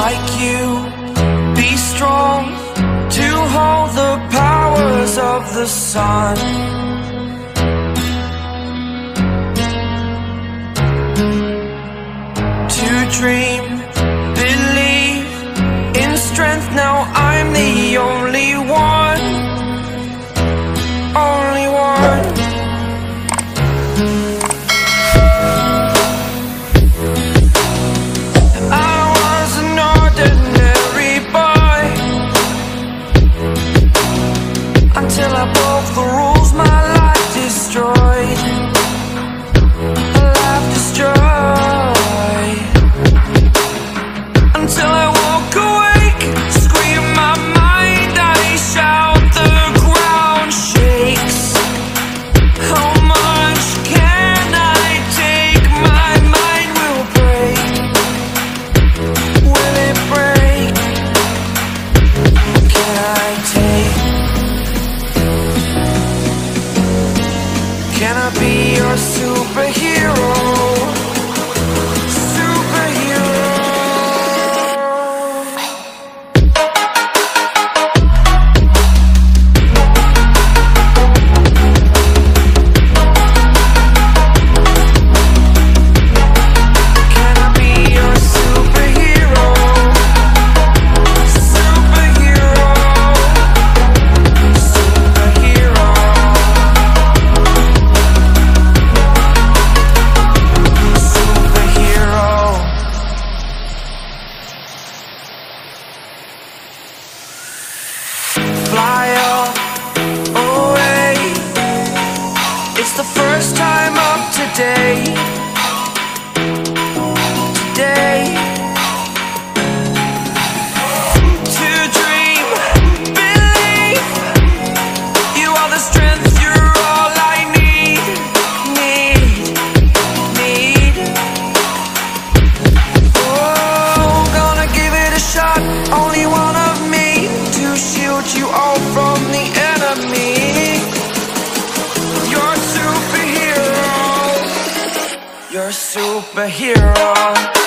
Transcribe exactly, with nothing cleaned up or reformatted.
like you, be strong to hold the powers of the sun. To dream, believe in strength, now I'm the only one, only one. I was an ordinary boy until I broke the rules, my life destroyed, a life destroyed. Until I walk awake, scream my mind, I shout, the ground shakes. How much can I take? My mind will break. Will it break? Can I take? Can I be your superhero? Fly away. It's the first time of today. Today. To dream, believe. You are the strength, you're all I need. Need, need. Oh, gonna give it a shot. Only one of me to shield you all from the enemy. You're a superhero. You're a superhero.